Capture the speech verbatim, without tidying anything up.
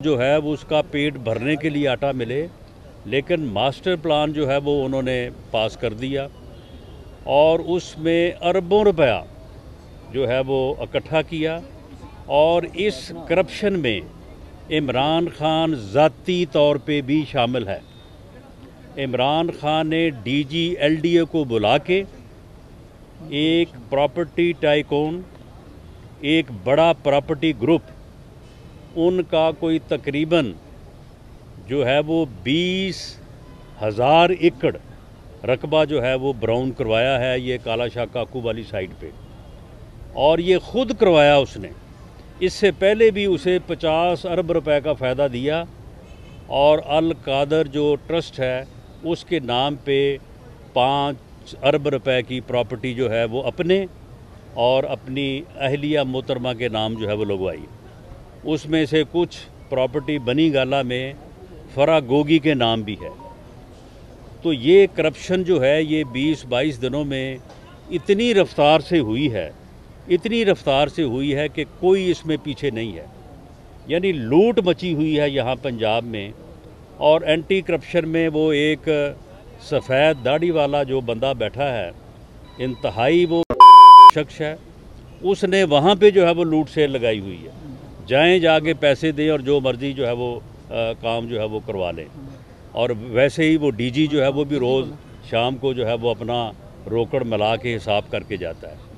जो है वो उसका पेट भरने के लिए आटा मिले, लेकिन मास्टर प्लान जो है वो उन्होंने पास कर दिया और उसमें अरबों रुपया जो है वो इकट्ठा किया। और इस करप्शन में इमरान खान ज़ाती तौर पे भी शामिल है। इमरान खान ने डीजी एलडीए को बुला के एक प्रॉपर्टी टाइकून, एक बड़ा प्रॉपर्टी ग्रुप, उनका कोई तकरीबन जो है वो बीस हज़ार एकड़ रकबा जो है वो ब्राउन करवाया है, ये काला शाह काकू वाली साइड पे, और ये ख़ुद करवाया उसने। इससे पहले भी उसे पचास अरब रुपए का फ़ायदा दिया और अल कादर जो ट्रस्ट है उसके नाम पे पाँच अरब रुपए की प्रॉपर्टी जो है वो अपने और अपनी अहलिया मोहतरमा के नाम जो है वो लगवाई। उसमें से कुछ प्रॉपर्टी बनी गाला में फरा गोगी के नाम भी है। तो ये करप्शन जो है ये बीस बाईस दिनों में इतनी रफ्तार से हुई है, इतनी रफ्तार से हुई है कि कोई इसमें पीछे नहीं है। यानी लूट मची हुई है यहाँ पंजाब में। और एंटी करप्शन में वो एक सफ़ेद दाढ़ी वाला जो बंदा बैठा है, इंतहाई वो शख्स है, उसने वहाँ पे जो है वो लूट सेल लगाई हुई है। जाएं जाके पैसे दें और जो मर्ज़ी जो है वो आ, काम जो है वो करवा लें। और वैसे ही वो डीजी जो है वो भी रोज़ शाम को जो है वो अपना रोकड़ मिला के हिसाब करके जाता है।